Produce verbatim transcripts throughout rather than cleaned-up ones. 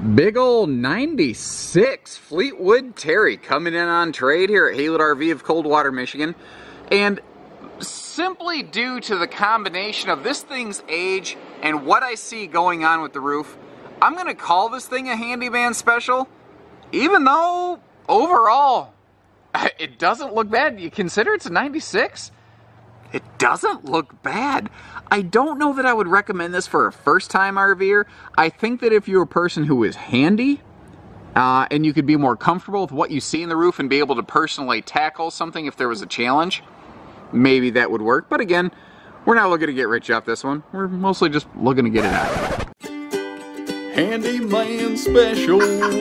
Big ol' ninety-six Fleetwood Terry coming in on trade here at Haylett R V of Coldwater, Michigan. And simply due to the combination of this thing's age and what I see going on with the roof, I'm going to call this thing a handyman special, even though overall it doesn't look bad. You consider it's a ninety-six? It doesn't look bad. I don't know that I would recommend this for a first-time RVer. I think that if you're a person who is handy, uh, and you could be more comfortable with what you see in the roof and be able to personally tackle something if there was a challenge, maybe that would work. But again, we're not looking to get rich off this one. We're mostly just looking to get it out. Handyman special.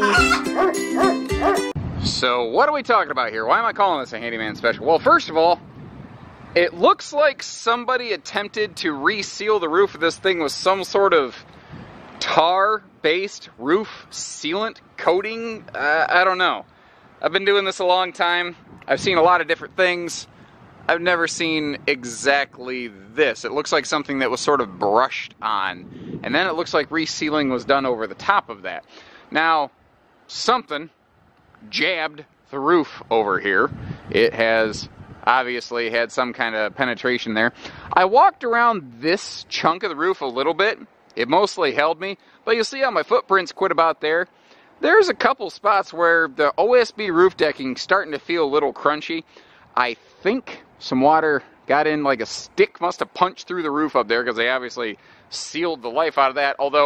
So what are we talking about here? Why am I calling this a handyman special? Well, first of all, it looks like somebody attempted to reseal the roof of this thing with some sort of tar-based roof sealant coating. Uh, I don't know. I've been doing this a long time. I've seen a lot of different things. I've never seen exactly this. It looks like something that was sort of brushed on, and then it looks like resealing was done over the top of that. Now, something jabbed the roof over here. It has obviously had some kind of penetration there. I walked around this chunk of the roof a little bit. It mostly held me, but you'll see how my footprints quit about there. There's a couple spots where the O S B roof decking starting to feel a little crunchy. I think some water got in, like a stick must have punched through the roof up there, because they obviously sealed the life out of that. Although,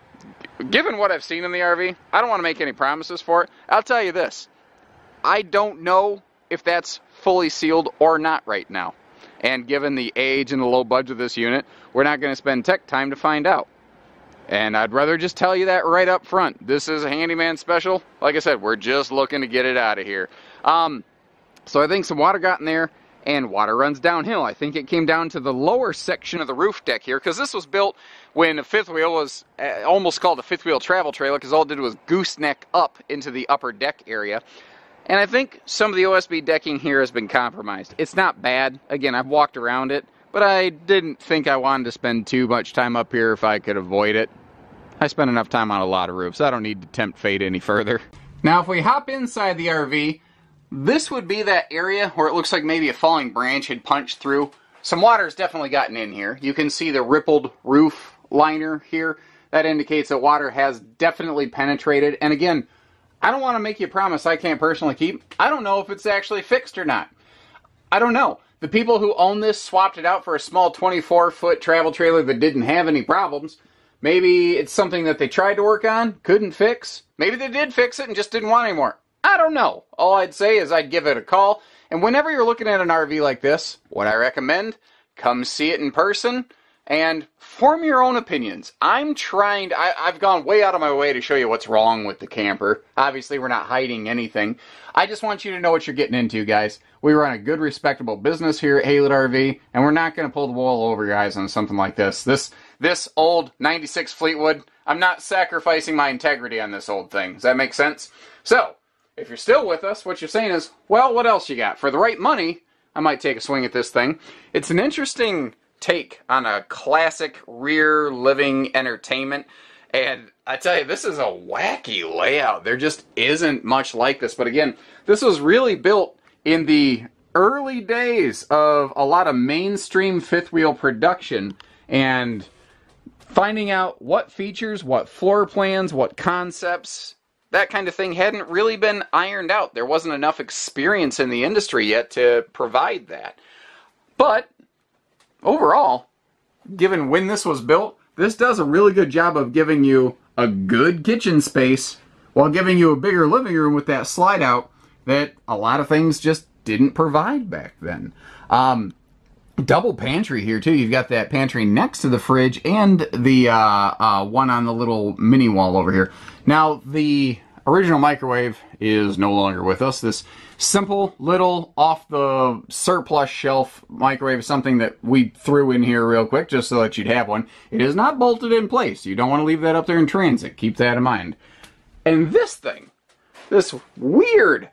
given what I've seen in the R V, I don't want to make any promises for it. I'll tell you this. I don't know if that's fully sealed or not right now. And given the age and the low budget of this unit, we're not going to spend tech time to find out. And I'd rather just tell you that right up front. This is a handyman special. Like I said, we're just looking to get it out of here. Um, so I think some water got in there, and water runs downhill. I think it came down to the lower section of the roof deck here, because this was built when a fifth wheel was uh, almost called a fifth wheel travel trailer, because all it did was gooseneck up into the upper deck area. And I think some of the O S B decking here has been compromised. It's not bad. Again, I've walked around it, but I didn't think I wanted to spend too much time up here if I could avoid it. I spend enough time on a lot of roofs. I don't need to tempt fate any further. Now, if we hop inside the R V, this would be that area where it looks like maybe a falling branch had punched through. Some water's definitely gotten in here. You can see the rippled roof liner here. That indicates that water has definitely penetrated. And again, I don't want to make you a promise I can't personally keep. I don't know if it's actually fixed or not. I don't know. The people who own this swapped it out for a small twenty-four foot travel trailer that didn't have any problems. Maybe it's something that they tried to work on, couldn't fix. Maybe they did fix it and just didn't want any more. I don't know. All I'd say is I'd give it a call. And whenever you're looking at an R V like this, what I recommend, come see it in person and form your own opinions. I'm trying to, I, I've gone way out of my way to show you what's wrong with the camper. Obviously, we're not hiding anything. I just want you to know what you're getting into, guys. We run a good, respectable business here at Haylett R V, and we're not going to pull the wool over your eyes on something like this. This this old ninety-six Fleetwood, I'm not sacrificing my integrity on this old thing. Does that make sense? So, if you're still with us, what you're saying is, well, what else you got? For the right money, I might take a swing at this thing. It's an interesting take on a classic rear living entertainment, and I tell you, this is a wacky layout. There just isn't much like this. But again, this was really built in the early days of a lot of mainstream fifth wheel production, and finding out what features, what floor plans, what concepts, that kind of thing hadn't really been ironed out. There wasn't enough experience in the industry yet to provide that. But overall, given when this was built, this does a really good job of giving you a good kitchen space while giving you a bigger living room with that slide out that a lot of things just didn't provide back then. Um, double pantry here too. You've got that pantry next to the fridge and the uh, uh, one on the little mini wall over here. Now, the original microwave is no longer with us. This simple little off the surplus shelf microwave is something that we threw in here real quick just so that you'd have one. It is not bolted in place. You don't want to leave that up there in transit. Keep that in mind. And this thing, this weird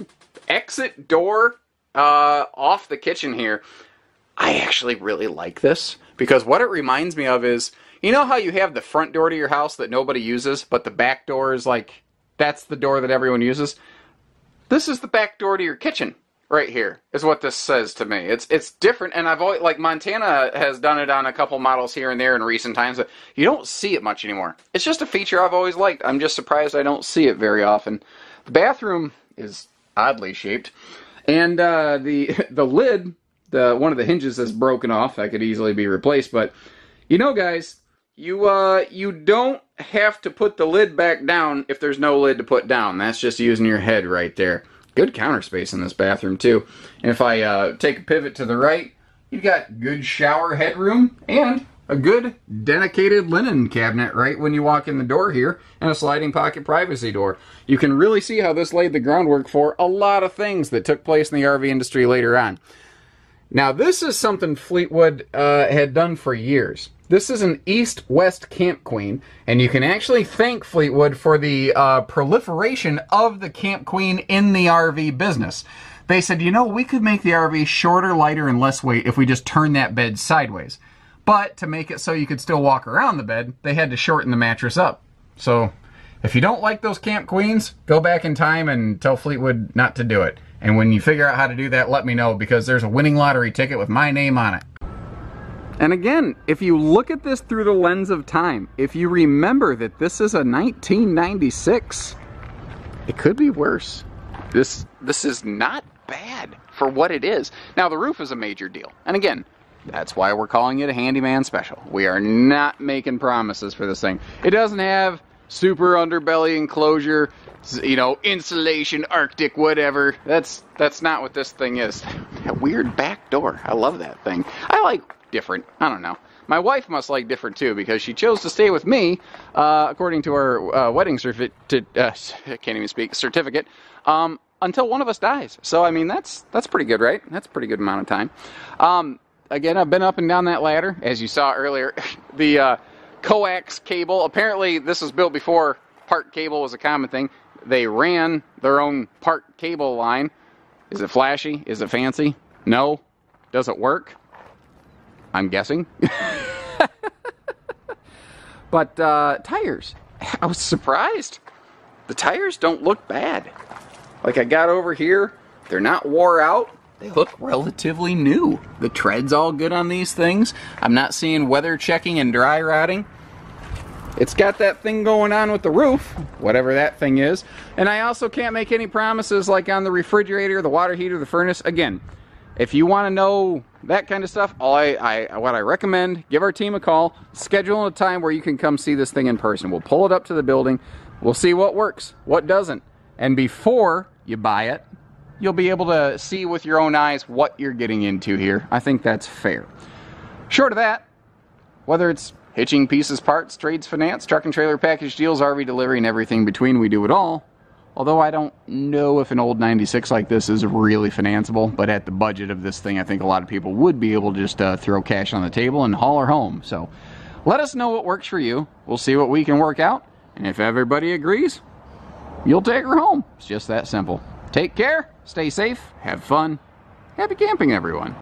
exit door uh, off the kitchen here, I actually really like this, because what it reminds me of is, You know how you have the front door to your house that nobody uses, but the back door is like, that's the door that everyone uses? This is the back door to your kitchen. Right here is what this says to me. It's it's different, and I've always, like, Montana has done it on a couple models here and there in recent times, but you don't see it much anymore. It's just a feature I've always liked. I'm just surprised I don't see it very often. The bathroom is oddly shaped, and uh, the the lid, the one of the hinges is broken off. That could easily be replaced, but you know, guys, you uh you don't have to put the lid back down if there's no lid to put down. That's just using your head right there. Good counter space in this bathroom, too. And if I uh, take a pivot to the right, you've got good shower headroom and a good dedicated linen cabinet right when you walk in the door here, and a sliding pocket privacy door. You can really see how this laid the groundwork for a lot of things that took place in the R V industry later on. Now, this is something Fleetwood uh, had done for years. This is an East-West Camp Queen, and you can actually thank Fleetwood for the uh, proliferation of the Camp Queen in the R V business. They said, you know, we could make the R V shorter, lighter, and less weight if we just turn that bed sideways. But to make it so you could still walk around the bed, they had to shorten the mattress up. So if you don't like those Camp Queens, go back in time and tell Fleetwood not to do it. And when you figure out how to do that, let me know, because there's a winning lottery ticket with my name on it. And again, if you look at this through the lens of time, if you remember that this is a nineteen ninety-six, it could be worse. This, this is not bad for what it is. Now, the roof is a major deal. And again, that's why we're calling it a handyman special. We are not making promises for this thing. It doesn't have super underbelly enclosure, you know, insulation, Arctic, whatever. That's that's not what this thing is. That weird back door. I love that thing. I like different. I don't know. My wife must like different too, because she chose to stay with me, uh, according to our uh, wedding certificate. Uh, I can't even speak certificate. Um, until one of us dies. So I mean, that's that's pretty good, right? That's a pretty good amount of time. Um, again, I've been up and down that ladder, as you saw earlier. the uh, coax cable. Apparently, this was built before part cable was a common thing. They ran their own part cable line. Is it flashy? Is it fancy? No. Does it work? I'm guessing. But uh, tires. I was surprised. The tires don't look bad. Like, I got over here. They're not wore out. They look relatively new. The tread's all good on these things. I'm not seeing weather checking and dry rotting. It's got that thing going on with the roof, whatever that thing is. And I also can't make any promises like on the refrigerator, the water heater, the furnace. Again, if you want to know that kind of stuff, all I, I, what I recommend, give our team a call, schedule a time where you can come see this thing in person. We'll pull it up to the building. We'll see what works, what doesn't. And before you buy it, you'll be able to see with your own eyes what you're getting into here. I think that's fair. Short of that, whether it's hitching, pieces, parts, trades, finance, truck and trailer package deals, R V delivery, and everything between, we do it all. Although I don't know if an old ninety-six like this is really financeable, but at the budget of this thing, I think a lot of people would be able to just uh, throw cash on the table and haul her home. So let us know what works for you. We'll see what we can work out. And if everybody agrees, you'll take her home. It's just that simple. Take care, stay safe, have fun, happy camping, everyone.